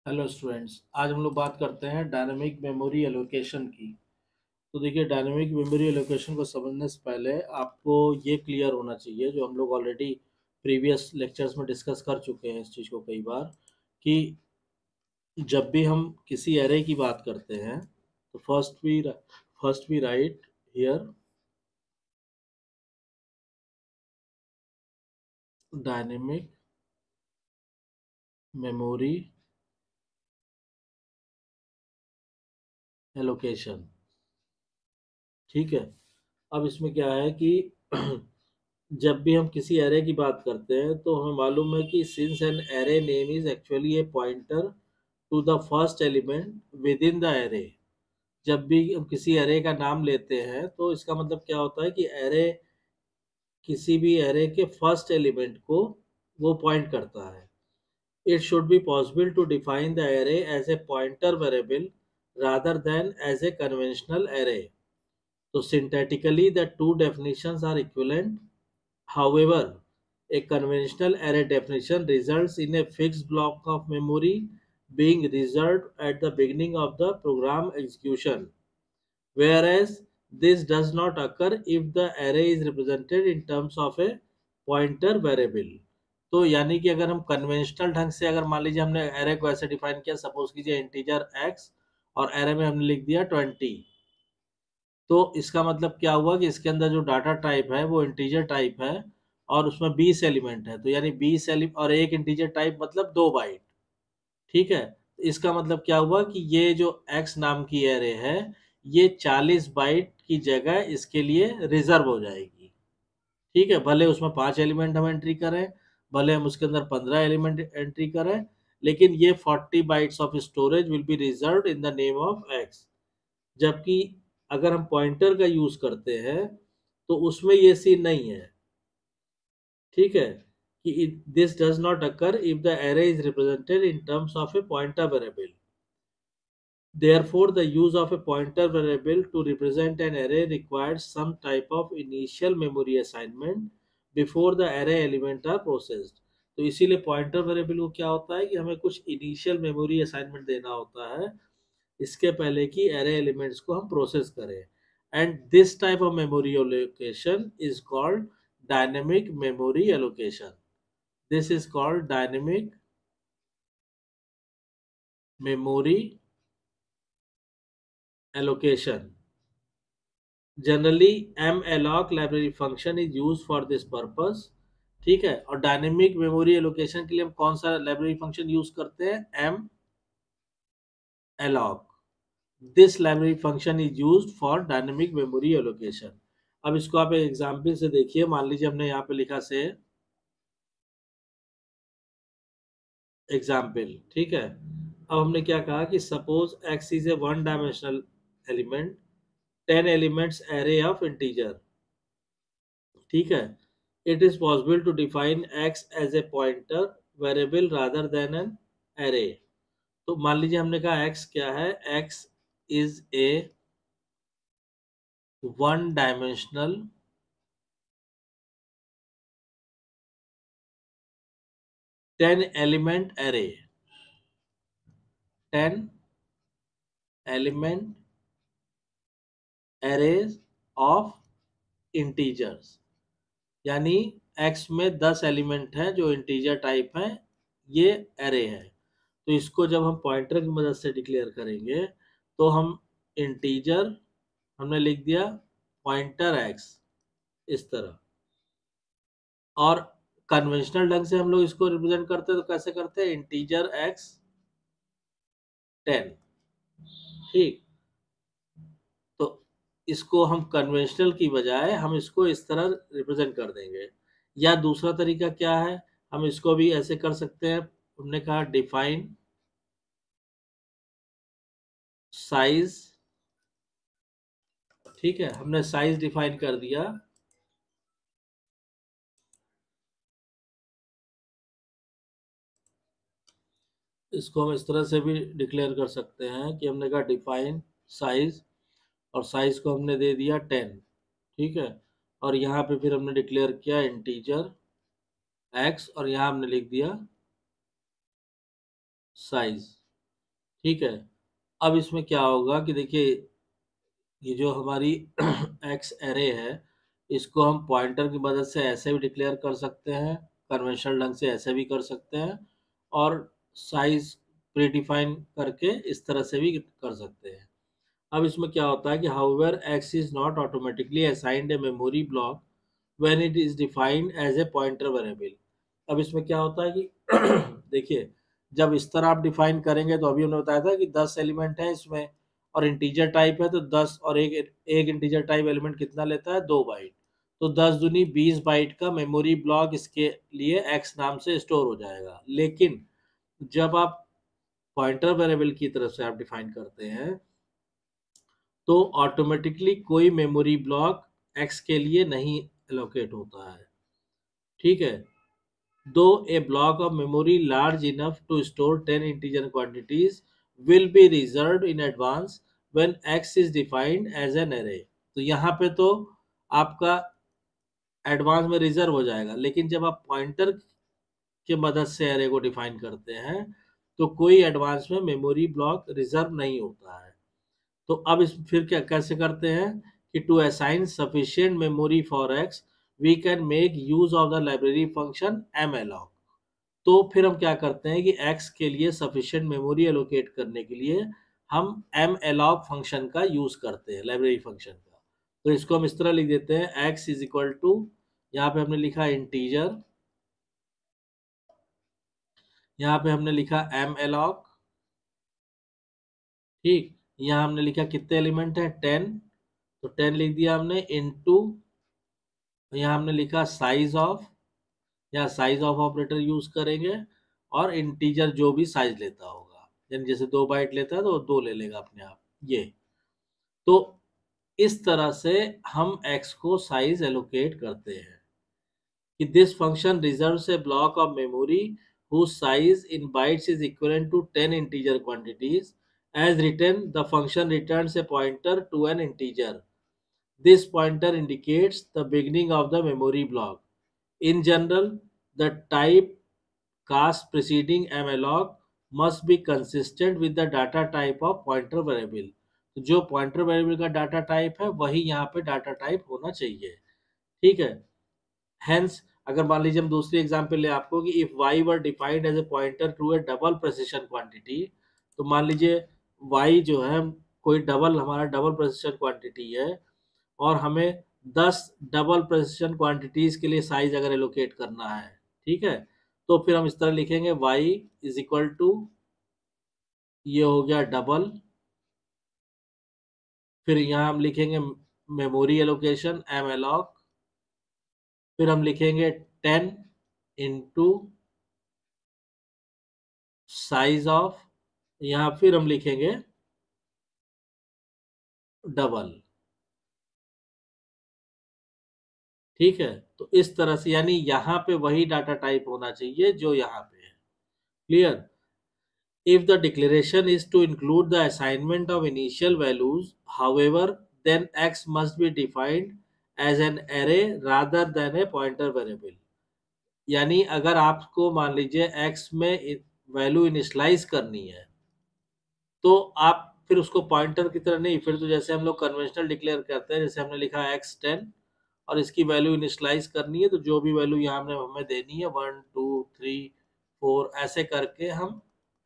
Hello students, आज हम लोग बात करते हैं डायनेमिक मेमोरी एलोकेशन की। तो देखिए, डायनेमिक मेमोरी एलोकेशन को समझने से पहले आपको ये क्लियर होना चाहिए, जो हम लोग ऑलरेडी प्रीवियस लेक्चर्स में डिस्कस कर चुके हैं इस चीज़ को कई बार, कि जब भी हम किसी एरे की बात करते हैं तो first we write here dynamic memory allocation. ठीक है। अब इसमें क्या है कि जब भी हम किसी एरे की बात करते हैं तो हमें मालूम है कि since an array name is actually a pointer to the first element within the array. जब भी हम किसी एरे का नाम लेते हैं तो इसका मतलब क्या होता है कि एरे किसी भी एरे के फर्स्ट एलिमेंट को वो पॉइंट करता है। It should be possible to define the array as a pointer variable rather than as a conventional array. So syntactically the two definitions are equivalent. However, a conventional array definition results in a fixed block of memory being reserved at the beginning of the program execution, whereas this does not occur if the array is represented in terms of a pointer variable. तो यानी कि अगर हम conventional ढंग से, अगर मान लीजिए हमने एरे को ऐसे डिफाइन किया, सपोज कीजिए इंटीजर x और एरे में हमने लिख दिया 20, तो इसका मतलब क्या हुआ कि इसके अंदर जो डाटा टाइप है वो इंटीजर टाइप है और उसमें 20 एलिमेंट है, तो यानी 20 एलिमेंट और एक इंटीजर टाइप मतलब 2 बाइट। ठीक है। इसका मतलब क्या हुआ कि ये जो x नाम की एरे है ये 40 बाइट की जगह इसके लिए रिजर्व हो जाएगी। ठीक है, भले उसमें 5 एलिमेंट हम एंट्री करें, भले हम उसके अंदर 15 एलिमेंट एंट्री करें, लेकिन ये 40 bytes of storage will be reserved in the name of x। जबकि अगर हम पॉइंटर का यूज करते हैं तो उसमें ये सीन नहीं है। ठीक है, कि this does not occur if the array is represented in terms of a pointer variable. Therefore, the use of a pointer variable to represent an array requires some type of initial memory assignment before the array element are processed. तो इसीलिए pointer variable को क्या होता है कि हमें कुछ initial memory assignment देना होता है इसके पहले कि एरे एलिमेंट्स को हम प्रोसेस करें। And this type of memory allocation is called dynamic memory allocation. This is called dynamic memory allocation. Generally malloc library function is use for this purpose. ठीक है, और डायनेमिक मेमोरी एलोकेशन के लिए हम कौन सा लाइब्रेरी फंक्शन यूज करते हैं? malloc। This library function is used for dynamic memory allocation. अब इसको आप एक एग्जांपल से देखिए। मान लीजिए हमने यहाँ पे लिखा से एग्जाम्पल। ठीक है, अब हमने क्या कहा कि suppose x is a one dimensional element 10 elements array of integer. ठीक है, it is possible to define x as a pointer variable rather than an array। तो मान लीजिए हमने कहा x क्या है? x is a one dimensional 10 element array। 10 element arrays of integers, यानी x में 10 एलिमेंट हैं जो इंटीजर टाइप हैं, ये एरे है। तो इसको जब हम पॉइंटर की मदद से डिक्लेयर करेंगे तो हम इंटीजर हमने लिख दिया पॉइंटर x इस तरह, और कन्वेंशनल ढंग से हम लोग इसको रिप्रेजेंट करते हैं तो कैसे करते हैं? Integer x 10। ठीक, तो इसको हम कन्वेंशनल की बजाय हम इसको इस तरह रिप्रेजेंट कर देंगे। या दूसरा तरीका क्या है? हम इसको भी ऐसे कर सकते हैं। हमने कहा डिफाइन साइज। ठीक है, हमने साइज डिफाइन कर दिया। इसको हम इस तरह से भी डिक्लेयर कर सकते हैं कि हमने कहा डिफाइन साइज, और साइज को हमने दे दिया 10। ठीक है, और यहाँ पे फिर हमने डिक्लेयर किया इंटीजर x और यहाँ हमने लिख दिया साइज। ठीक है। अब इसमें क्या होगा कि देखिए, ये जो हमारी एक्स एरे है, इसको हम पॉइंटर की मदद से ऐसे भी डिक्लेयर कर सकते हैं, कन्वेंशनल ढंग से ऐसे भी कर सकते हैं, और साइज प्रीडिफाइन करके इस तरह से भी कर सकते हैं। अब इसमें क्या होता है कि however x is not automatically assigned a memory block when it is defined as a pointer variable. अब इसमें क्या होता है कि देखिए, जब इस तरह आप डिफाइन करेंगे तो अभी उन्होंने बताया था कि 10 एलिमेंट है इसमें, और इंटीजर टाइप है, तो 10 और एक एक इंटीजर टाइप एलिमेंट कितना लेता है, 2 बाइट। तो 10 दूनी 20 बाइट का मेमोरी ब्लॉक इसके लिए एक्स नाम से स्टोर हो जाएगा। लेकिन जब आप पॉइंटर वेरिएबल की तरफ से आप डिफाइन करते हैं, तो ऑटोमेटिकली कोई मेमोरी ब्लॉक एक्स के लिए नहीं एलोकेट होता है। ठीक है। दो a block of memory large enough to store 10 integer quantities will be reserve in advance when x is defined as an array. तो यहाँ पे तो आपका एडवांस में रिजर्व हो जाएगा, लेकिन जब आप पॉइंटर के मदद से एरे को डिफाइन करते हैं, तो कोई एडवांस में मेमोरी ब्लॉक रिजर्व नहीं होता है। तो अब इस फिर क्या कैसे करते हैं कि to assign sufficient memory for x we can make use of the library function malloc. तो फिर हम क्या करते हैं कि एक्स के लिए सफिशिएंट मेमोरी एलोकेट करने के लिए हम एम एलॉग फंक्शन का यूज करते हैं, लाइब्रेरी फंक्शन का। तो इसको हम इस तरह लिख देते हैं, एक्स इज इक्वल टू, यहाँ पे हमने लिखा इंटीजर, यहाँ पे हमने लिखा एम एलॉग। ठीक, यहाँ हमने लिखा कितने एलिमेंट है, 10, तो 10 लिख दिया हमने, इनटू यहाँ हमने लिखा साइज ऑफ, या साइज ऑफ ऑपरेटर यूज करेंगे, और इंटीजर जो भी साइज लेता होगा, यानी जैसे 2 बाइट लेता है तो 2 ले लेगा अपने आप ये। तो इस तरह से हम एक्स को साइज एलोकेट करते हैं कि this function reserves a block of memory whose size in bytes is equivalent to 10 integer quantities. As written, the function returns a pointer to an integer. This pointer indicates the beginning of the memory block. In general, the type cast preceding malloc must be consistent with the data type of pointer variable. तो जो pointer variable का data type है वही यहाँ पे data type होना चाहिए। ठीक है। हेंस अगर मान लीजिए हम दूसरी एग्जांपल ले आपको कि if y were defined as a pointer to a double precision quantity, तो मान लीजिए y जो है कोई डबल, हमारा डबल प्रेसिशन क्वांटिटी है, और हमें 10 डबल प्रेसिशन क्वांटिटीज के लिए साइज अगर एलोकेट करना है, ठीक है, तो फिर हम इस तरह लिखेंगे y इज इक्वल टू, ये हो गया डबल, फिर यहाँ हम लिखेंगे मेमोरी एलोकेशन एम एलॉक, फिर हम लिखेंगे 10 इंटू साइज ऑफ, यहाँ फिर हम लिखेंगे डबल। ठीक है। तो इस तरह से, यानी यहाँ पे वही डाटा टाइप होना चाहिए जो यहाँ पे है। Clear. If the declaration is to include the assignment of initial values, however, then X must be defined as an array rather than a pointer variable. यानी अगर आपको मान लीजिए X में वैल्यू इनिशलाइज करनी है, तो आप फिर उसको पॉइंटर की तरह नहीं, फिर तो जैसे हम लोग कन्वेंशनल डिक्लेयर करते हैं, जैसे हमने लिखा X10 और इसकी वैल्यू इनिशलाइज करनी है, तो जो भी वैल्यू यहाँ हमने हमें देनी है 1 2 3 4 ऐसे करके हम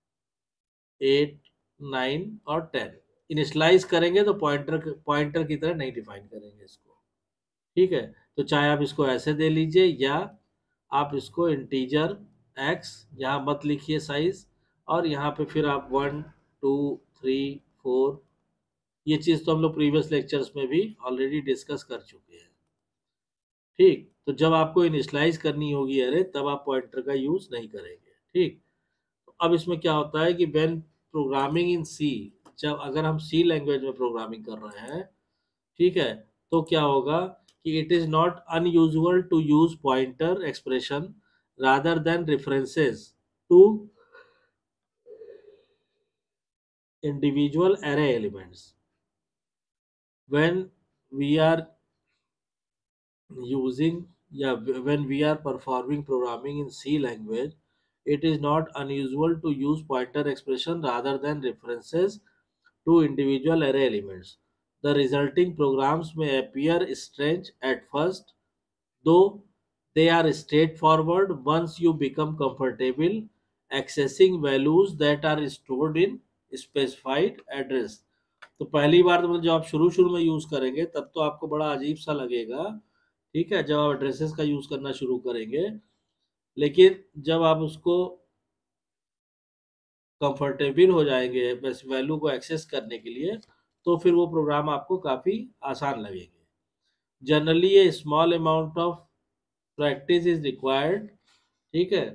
8 9 और 10 इनिशलाइज करेंगे, तो पॉइंटर की तरह नहीं डिफाइन करेंगे इसको। ठीक है। तो चाहे आप इसको ऐसे दे लीजिए, या आप इसको इंटीजर एक्स, यहाँ मत लिखिए साइज, और यहाँ पे फिर आप 1 2 3 4, ये चीज़ तो हम लोग प्रीवियस लेक्चर्स में भी ऑलरेडी डिस्कस कर चुके हैं। ठीक, तो जब आपको इनिशलाइज करनी होगी अरे, तब आप पॉइंटर का यूज नहीं करेंगे। ठीक। अब इसमें क्या होता है कि व्हेन प्रोग्रामिंग इन सी, जब अगर हम सी लैंग्वेज में प्रोग्रामिंग कर रहे हैं, ठीक है, तो क्या होगा कि it is not unusual to use pointer expression rather than references to individual array elements when we are using, yeah, when we are performing programming in C language, it is not unusual to use pointer expression rather than references to individual array elements. The resulting programs may appear strange at first, though they are straightforward once you become comfortable accessing values that are stored in specified address. तो पहली बार तो मतलब जब आप शुरू शुरू में use करेंगे तब तो आपको बड़ा अजीब सा लगेगा, ठीक है, जब आप एड्रेसेस का यूज करना शुरू करेंगे। लेकिन जब आप उसको कंफर्टेबल हो जाएंगे बस वैल्यू को एक्सेस करने के लिए, तो फिर वो प्रोग्राम आपको काफ़ी आसान लगेंगे। Generally a small amount of practice is required, ठीक है,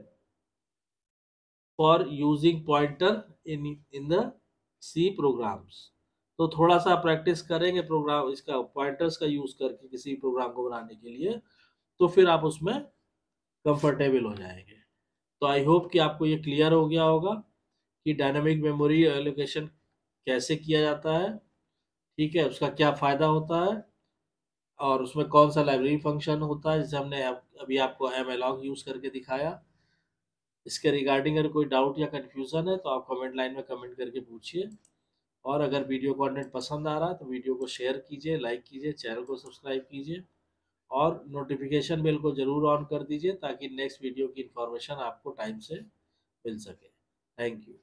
for using pointer in the C programs. तो थोड़ा सा प्रैक्टिस करेंगे प्रोग्राम इसका पॉइंटर्स का यूज करके किसी प्रोग्राम को बनाने के लिए, तो फिर आप उसमें कंफर्टेबल हो जाएंगे। तो आई होप कि आपको ये क्लियर हो गया होगा कि डायनामिक मेमोरी एलोकेशन कैसे किया जाता है, ठीक है, उसका क्या फ़ायदा होता है और उसमें कौन सा लाइब्रेरी फंक्शन होता है जैसे हमने अभी आपको एमएलॉग यूज़ करके दिखाया। इसके रिगार्डिंग अगर कोई डाउट या कन्फ्यूज़न है तो आप कमेंट लाइन में कमेंट करके पूछिए। और अगर वीडियो कंटेंट पसंद आ रहा है तो वीडियो को शेयर कीजिए, लाइक कीजिए, चैनल को सब्सक्राइब कीजिए और नोटिफिकेशन बेल को ज़रूर ऑन कर दीजिए ताकि नेक्स्ट वीडियो की इन्फॉर्मेशन आपको टाइम से मिल सके। Thank you.